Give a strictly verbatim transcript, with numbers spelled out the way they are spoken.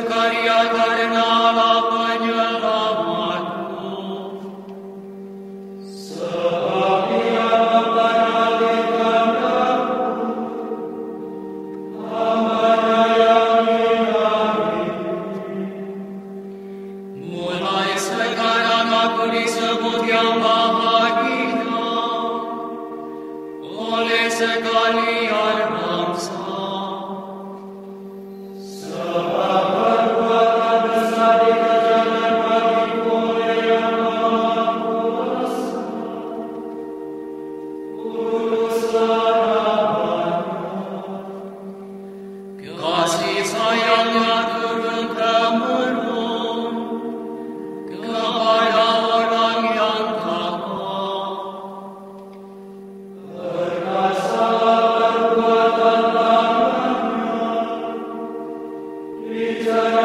karya karena Allah penyelamatku. Sebab Dia memperhatikan aku, hamba-Nya yang hina-hina. Mulai sekarang aku disebut yang bahagia oleh sekalian bangsa. Sebab perbuatan besar dikerjakan bagiku oleh Yang Maha Kuasa. Kuduslah namanya. Kasih sayangnya turun-temurun kepada orang yang takwa. Perkasalah perbuatan tangannya, dijaga